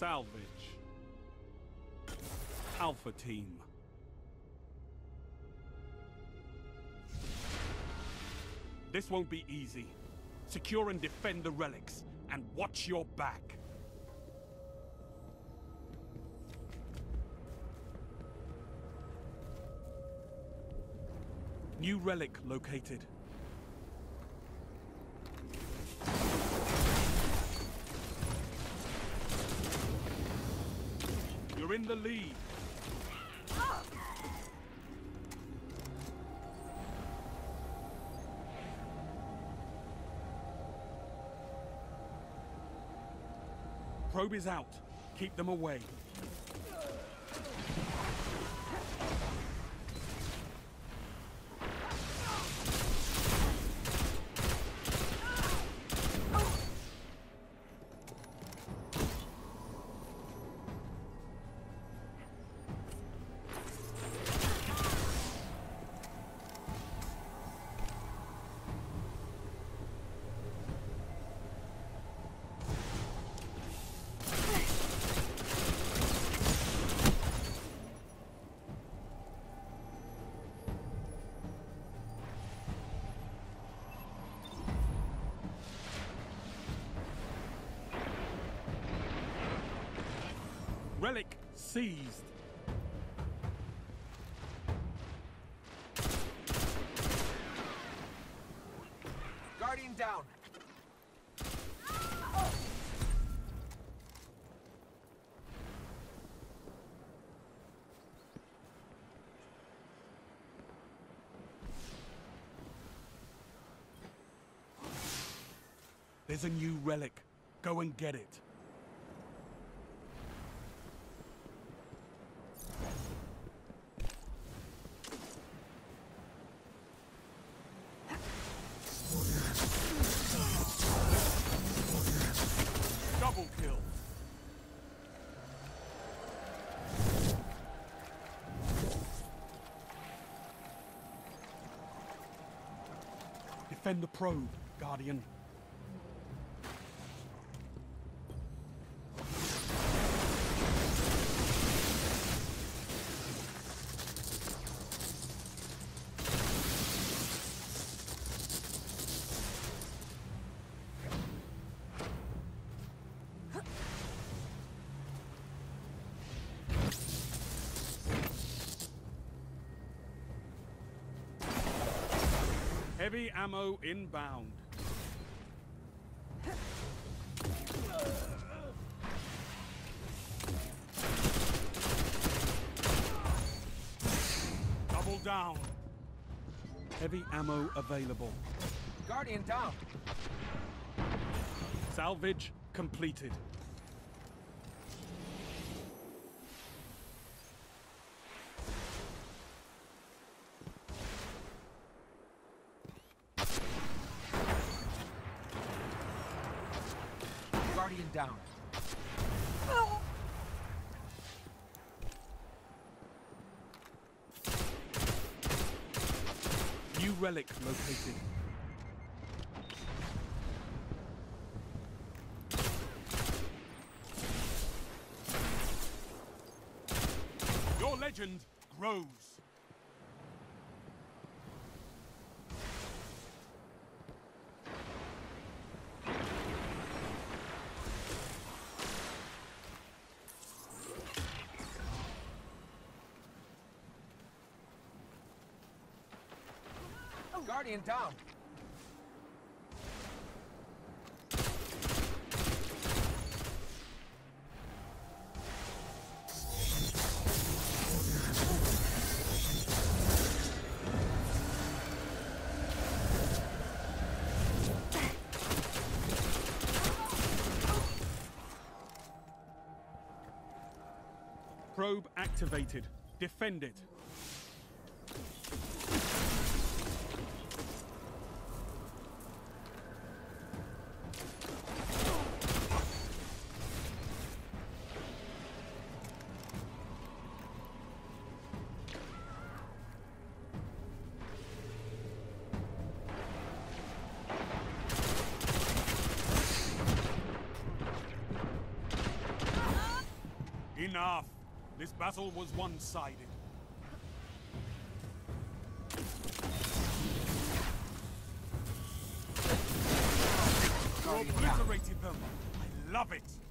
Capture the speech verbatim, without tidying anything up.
Salvage. Alpha Team. This won't be easy. Secure and defend the relics, and watch your back. New relic located. You're in the lead. Probe is out. Keep them away. Relic seized. Guardian down. There's a new relic. Go and get it. Double kill. Defend the probe, Guardian. Heavy ammo inbound. Double down. Heavy ammo available. Guardian down. Salvage completed. Guardian down. New relic located. Your legend grows. Guardian down. Probe activated. Defend it. Enough! This battle was one-sided. You Guardian down. obliterated them! I love it!